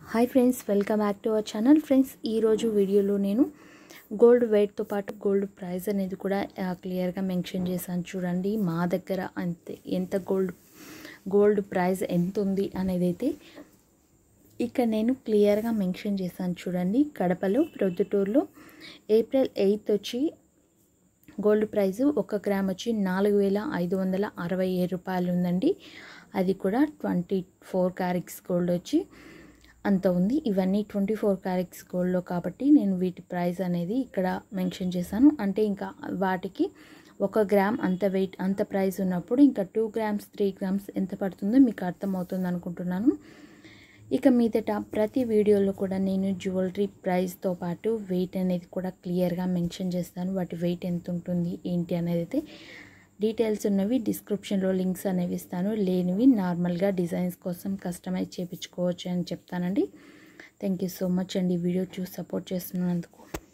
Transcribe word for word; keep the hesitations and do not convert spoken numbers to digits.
Hi friends, welcome back to our channel. Friends, ఈ రోజు వీడియోలో నేను గోల్డ్ వెయిట్ తో పాటు గోల్డ్ ప్రైస్ అనేది కూడా క్లియర్ గా మెన్షన్ చేశాను. చూడండి, మా దగ్గర అంతే ఎంత గోల్డ్ గోల్డ్ ప్రైస్ ఎంత ఉంది అనేది అయితే ఇక్కడ నేను క్లియర్ గా మెన్షన్ చేశాను. చూడండి, కడపలో ప్రొద్దుటూరులో ఏప్రిల్ ఎయిత్ వచ్చి గోల్డ్ ప్రైస్ ఒక గ్రామ్ వచ్చి నాలుగు వేల ఐదు వందల అరవై ఏడు రూపాయలు ఉందండి. అది కూడా ట్వంటీ ఫోర్ క్యారెట్స్ గోల్డ్ వచ్చి అంత ఉంది. ఇవన్నీ ట్వంటీ ఫోర్ క్యారెట్స్ గోల్డ్లో కాబట్టి నేను వీటి ప్రైస్ అనేది ఇక్కడ మెన్షన్ చేశాను. అంటే ఇంకా వాటికి ఒక గ్రామ్ అంత వెయిట్ అంత ప్రైస్ ఉన్నప్పుడు ఇంకా టూ గ్రామ్స్ త్రీ గ్రామ్స్ ఎంత పడుతుందో మీకు అర్థమవుతుంది అనుకుంటున్నాను. ఇక మీదట ప్రతి వీడియోలో కూడా నేను జ్యువెలరీ ప్రైస్తో పాటు వెయిట్ అనేది కూడా క్లియర్గా మెన్షన్ చేస్తాను. వాటి వెయిట్ ఎంత ఉంటుంది ఏంటి అనేది అయితే డీటెయిల్స్ ఉన్నవి డిస్క్రిప్షన్లో లింక్స్ అనేవి ఇస్తాను. లేనివి నార్మల్గా డిజైన్స్ కోసం కస్టమైజ్ చేయించుకోవచ్చు అని చెప్తానండి. థ్యాంక్ యూ సో మచ్ అండి వీడియో చూసి సపోర్ట్ చేస్తున్నందుకు.